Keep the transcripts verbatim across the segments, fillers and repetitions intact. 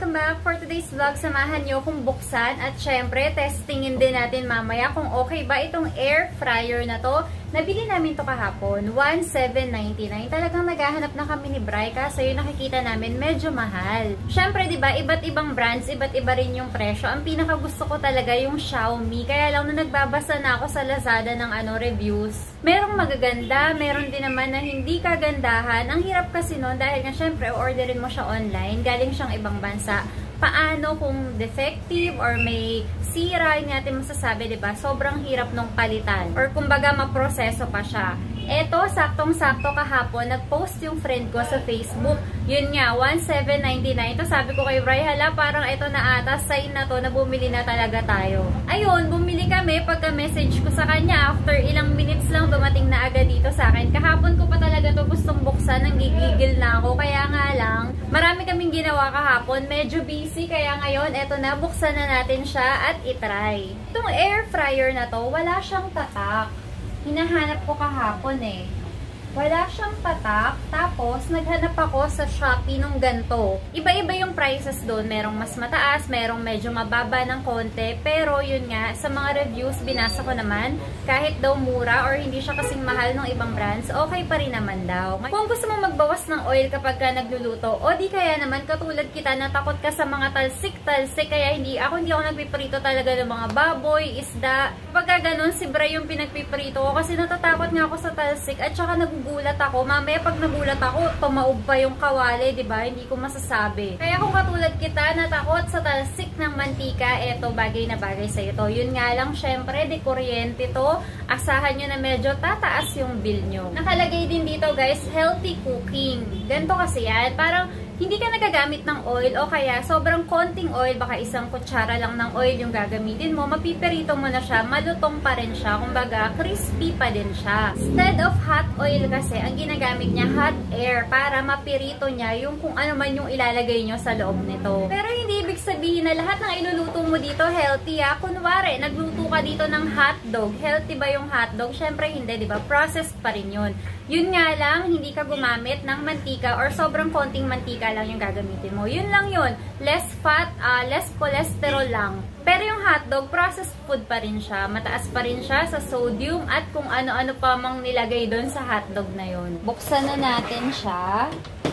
welcome back! For today's vlog, samahan nyo kung buksan at syempre, testingin din natin mamaya kung okay ba itong air fryer na to. Nabili namin to kahapon, one seven ninety-nine. Talagang naghahanap na kami ni Bryann kasi yung nakikita namin medyo mahal. Syempre, di ba, iba't ibang brands, iba't iba rin yung presyo. Ang pinaka gusto ko talaga yung SHOPEE. Kaya lang nung nagbabasa na ako sa Lazada ng ano reviews, merong magaganda, meron din naman na hindi kagandahan. Ang hirap kasi nun dahil nga syempre, orderin mo siya online, galing siyang ibang bansa. Paano kung defective or may sira, hindi natin masasabi, diba? Sobrang hirap nung palitan. Or kumbaga, maproseso pa siya. Eto, saktong-sakto kahapon, nag-post yung friend ko sa Facebook. Yun nga, one seven ninety-nine. Ito, sabi ko kay Bryann, hala, parang ito na ata, sign na to, na bumili na talaga tayo. Ayun, bumili kami. Pagka-message ko sa kanya, after ilang minutes lang, dumating na agad dito sa akin. Kahapon ko pa talaga to gustong buksan, nanggigigil na ako. Kaya nga lang, marami kaming ginawa kahapon. Medyo busy, kaya ngayon, eto na, buksan na natin siya at itry. Itong air fryer na to, wala siyang tatak. Hinahanap ko kahapon eh. Wala siyang tatak. Tapos, naghanap ako sa SHOPEE nung ganito. Iba-iba yung prices doon. Merong mas mataas, merong medyo mababa ng konti. Pero, yun nga, sa mga reviews, binasa ko naman, kahit daw mura or hindi siya kasing mahal ng ibang brands, okay pa rin naman daw. Kung gusto mo magbawas ng oil kapag ka nagluluto, o di kaya naman, katulad kita, natakot ka sa mga talsik-talsik, kaya hindi, ako hindi ako nagpiprito talaga ng mga baboy, isda. Pagka ganun, si Bryann yung pinagpiprito ko kasi natatakot nga ako sa talsik at saka nag gulat ako. Mamaya pag nagulat ako, tumaob pa yung kawali, di ba? Hindi ko masasabi. Kaya kung katulad kita, natakot sa talsik ng mantika, eto, bagay na bagay sa ito. Yun nga lang, syempre, di kuryente to. Asahan nyo na medyo tataas yung bill nyo. Nakalagay din dito, guys, healthy cooking. Ganito kasi yan. Parang, hindi ka nagagamit ng oil o kaya sobrang konting oil, baka isang kutsara lang ng oil yung gagamitin mo, mapipirito mo na siya, malutong pa rin siya, kumbaga crispy pa din siya. Instead of hot oil kasi, ang ginagamit niya hot air para mapirito niya yung kung ano man yung ilalagay nyo sa loob nito. Pero hindi ibig sabihin na lahat ng iluluto mo dito healthy ha. Kunwari, nagluto ka dito ng hotdog. Healthy ba yung hotdog? Syempre hindi, di ba? Processed pa rin yun. Yun nga lang, hindi ka gumamit ng mantika or sobrang konting mantika lang yung gagamitin mo. Yun lang yun. Less fat, uh, less cholesterol lang. Pero yung hotdog, processed food pa rin siya. Mataas pa rin siya sa sodium at kung ano-ano pa mang nilagay doon sa hotdog na yun. Buksan na natin siya.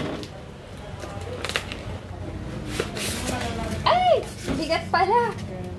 Ay! Bigat pala!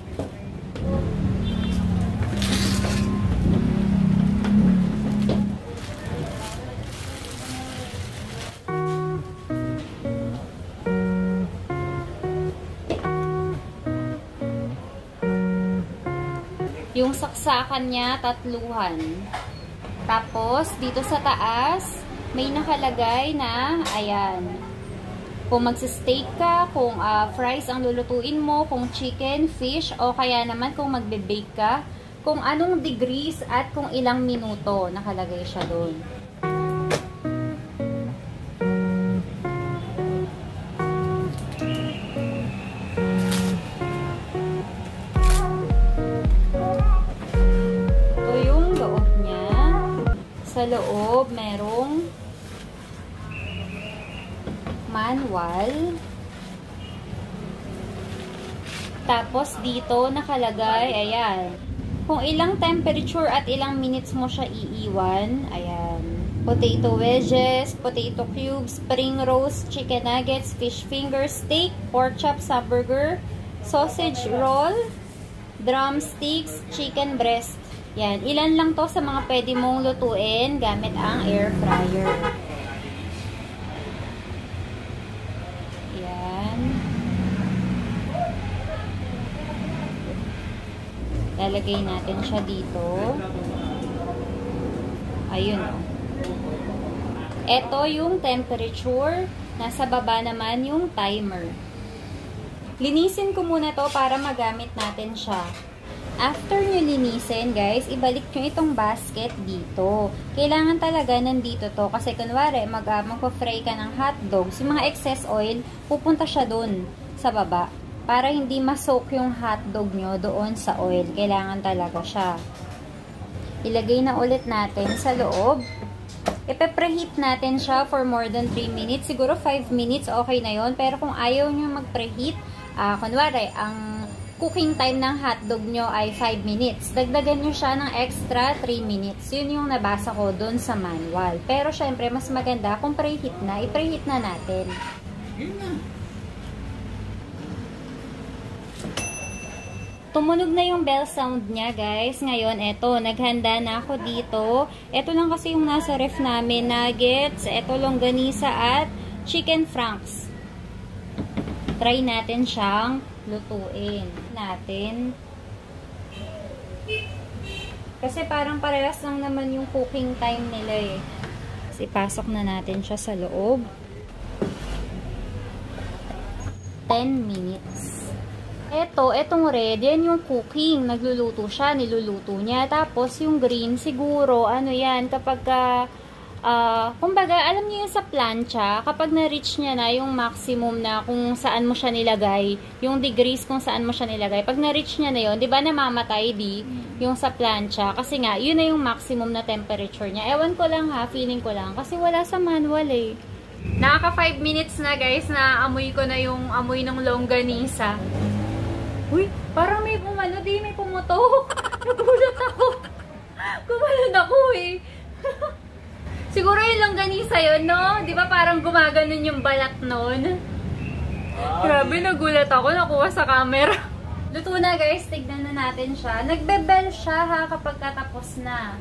Yung saksakan niya, tatluhan. Tapos, dito sa taas, may nakalagay na, ayan. Kung magsa-steak ka, kung uh, fries ang lulutuin mo, kung chicken, fish, o kaya naman kung magbe-bake ka, kung anong degrees at kung ilang minuto, nakalagay siya doon. Sa loob, merong manual. Tapos, dito nakalagay, ayan, kung ilang temperature at ilang minutes mo siya iiwan. Ayan. Potato wedges, potato cubes, spring rolls, chicken nuggets, fish fingers, steak, pork chops, hamburger, sausage roll, drumsticks, chicken breast. Yan, ilan lang to sa mga pwede mong lutuin gamit ang air fryer. Yan. Lalagay natin siya dito. Ayun o. Ito yung temperature. Nasa baba naman yung timer. Linisin ko muna to para magamit natin siya. After nyo linisin, guys, ibalik nyo itong basket dito. Kailangan talaga nandito to. Kasi kunwari, mag, uh, magpa-fry ka ng hotdogs, yung mga excess oil, pupunta siya dun sa baba. Para hindi ma-soak yung hotdog nyo doon sa oil. Kailangan talaga siya. Ilagay na ulit natin sa loob. ipe-preheat natin siya for more than three minutes. Siguro five minutes, okay na yon. Pero kung ayaw nyo mag-preheat, uh, kunwari, ang cooking time ng hotdog nyo ay five minutes. Dagdagan nyo siya ng extra three minutes. Yun yung nabasa ko dun sa manual. Pero syempre, mas maganda kung preheat na, i-preheat na natin. Yun na. Tumunog na yung bell sound niya, guys. Ngayon, eto, naghanda na ako dito. Eto lang kasi yung nasa ref namin. Nuggets, eto longganisa at chicken franks. Try natin siyang lutuin. Natin. Kasi parang parehas lang naman yung cooking time nila eh. Kasi pasok na natin siya sa loob. ten minutes. Eto, etong red, yan yung cooking. Nagluluto siya, niluluto niya. Tapos, yung green, siguro, ano yan, kapag, uh, uh, kumbaga, alam niyo yung sa plancha, kapag na-reach niya na yung maximum na kung saan mo siya nilagay, yung degrees kung saan mo siya nilagay, pag na-reach niya na yun, di ba namamatay, di? Yung sa plancha. Kasi nga, yun na yung maximum na temperature niya. Ewan ko lang ha, feeling ko lang. Kasi wala sa manual eh. Nakaka five minutes na guys, na amoy ko na yung amoy ng longganisa. Uy, parang may pumano, di may pumutok. Nagulat ako. Kumalun ako eh. Siguro yung longganisa yun, no? Di ba parang gumaganon yung balat nun? Ah, grabe, nagulat ako. Nakuha sa camera. Luto na guys, tignan na natin siya. Nagbe-bell siya ha kapag katapos na.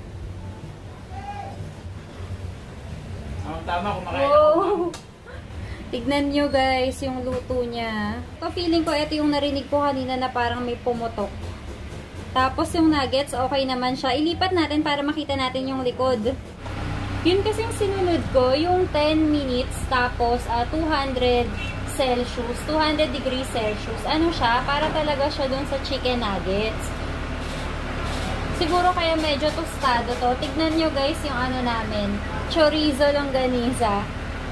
Ang tama, kumakain wow. Ako. Tignan nyo guys, yung luto niya. So, feeling ko, ito yung narinig ko kanina na parang may pumutok. Tapos yung nuggets, okay naman siya. Ilipat natin para makita natin yung likod. Yun kasi yung sinunod ko, yung ten minutes, tapos uh, two hundred Celsius, two hundred degrees Celsius. Ano siya? Para talaga siya dun sa chicken nuggets. Siguro kaya medyo tostado to. Tignan nyo guys yung ano namin. Chorizo longganisa.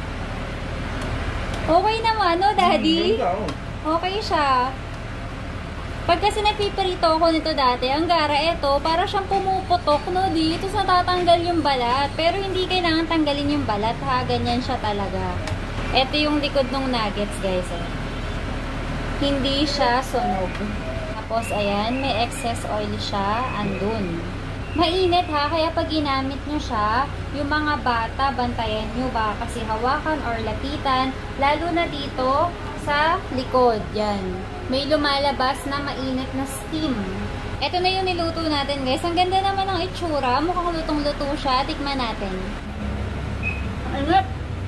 Okay naman, no, Daddy? Okay siya. Pag kasi nagpiprito ako nito dati, ang gara ito, para siyang pumuputok, no, di? Ito sa tatanggal yung balat. Pero hindi kailangan tanggalin yung balat, ha? Ganyan siya talaga. Ito yung likod ng nuggets, guys, eh. Hindi siya sunog. Tapos, ayan, may excess oil siya. Andun. Mainit ha, kaya pag ginamit nyo siya, yung mga bata, bantayan nyo ba kasi hawakan or lapitan, lalo na dito sa likod. Yan. May lumalabas na mainit na steam. Ito na yung niluto natin guys. Ang ganda naman ng itsura. Mukhang lutong-luto siya. Tikman natin. Ano?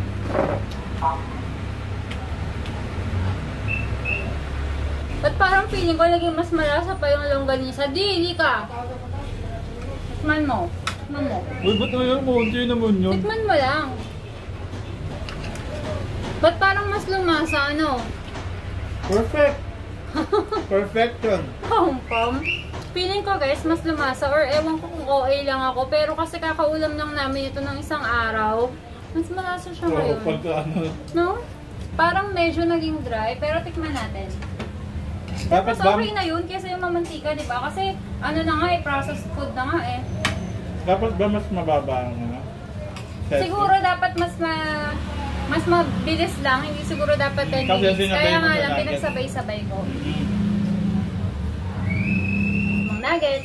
Ba't parang feeling ko naging mas malasa pa yung longganisa? Di, hindi ka. Tikman mo. Tikman mo. Uy, ba't na yan? Kunti naman yun. Tikman mo lang. Ba't parang mas lumasa, ano? Perfect. Perfection. Pom-pom. Feeling ko guys, mas lumasa. Or ewan ko kung O A lang ako. Pero kasi kakaulam lang namin ito ng isang araw. Mas malasa siya ngayon. Oo, pagka ano. No? Parang medyo naging dry. Pero tikman natin. Dapat Tapos okay na yun kasi yung mamantika, di ba? Kasi ano na nga eh, processed food na nga eh. Dapat ba mas mababa ang ano? Siguro dapat mas ma mas mabilis lang, hindi siguro dapat ten minutes. Kaya nga lang, pinagsabay-sabay ko. Mga nuggets.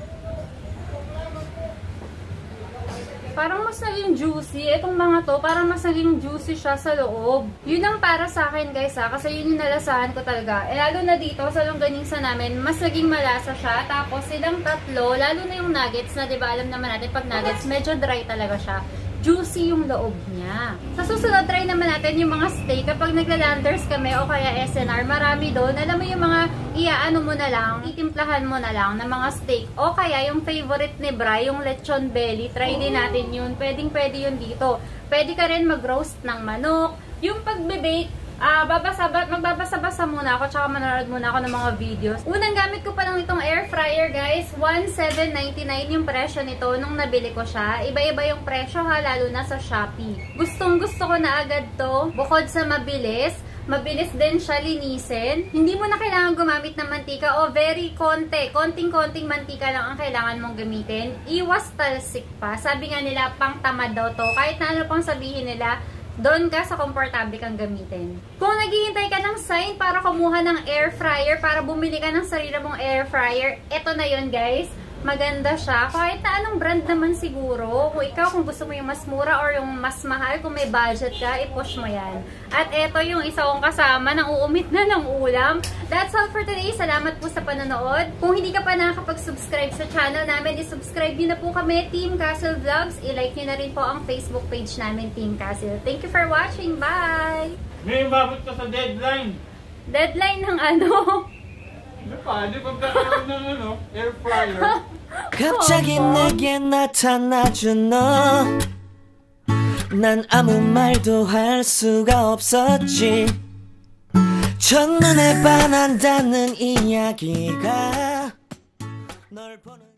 Parang mas naging juicy. Itong mga to, parang mas naging juicy siya sa loob. Yun ang para sa akin guys ha, kasi yun yung nalasahan ko talaga. Eh lalo na dito sa longganisa namin, mas naging malasa siya. Tapos silang tatlo, lalo na yung nuggets na diba alam naman natin pag nuggets, medyo dry talaga siya. Juicy yung loob niya. Sa susunod, try naman natin yung mga steak. Kapag nagla-landers kami o kaya S N R, marami doon. Alam mo yung mga iaano mo na lang, itimplahan mo na lang ng mga steak. O kaya yung favorite ni Bry, yung lechon belly. Try din natin yun. Pwedeng pwede yun dito. Pwede ka rin mag-roast ng manok. Yung pagbe-bake, Ah, uh, babasa, magbabasa-basa muna ako tsaka manonood muna ako ng mga videos. Unang gamit ko pa lang itong air fryer guys, one seven ninety-nine yung presyo nito nung nabili ko siya. Iba-iba yung presyo ha, lalo na sa Shopee. Gustong gusto ko na agad to, bukod sa mabilis, Mabilis din siya linisin. Hindi mo na kailangan gumamit ng mantika o very konti. Konting-konting mantika lang ang kailangan mong gamitin. Iwas talsik pa. Sabi nga nila, pang tamad daw to. Kahit na ano pang sabihin nila, doon ka sa komportable kang gamitin. Kung naghihintay ka ng sign para kumuha ng air fryer, para bumili ka ng sarili mong air fryer, eto na yon guys. Maganda siya. Kahit na anong brand naman siguro. Kung ikaw, kung gusto mo yung mas mura or yung mas mahal, kung may budget ka, i-push mo yan. At eto yung isa kong kasama ng uumit na ng ulam. That's all for today. Salamat po sa panonood. Kung hindi ka pa nakakapag-subscribe sa channel namin, i-subscribe nyo na po kami, Team Casil Vlogs. I-like nyo na rin po ang Facebook page namin, Team Casil. Thank you for watching. Bye! May umabot ka sa deadline. Deadline ng ano? Ano pa? Di ba magkakaroon ng ano? Air fryer? 갑자기 내게 나타나준 너 난 아무 말도 할 수가 없었지 첫눈에 반한다는 이야기가 널 보는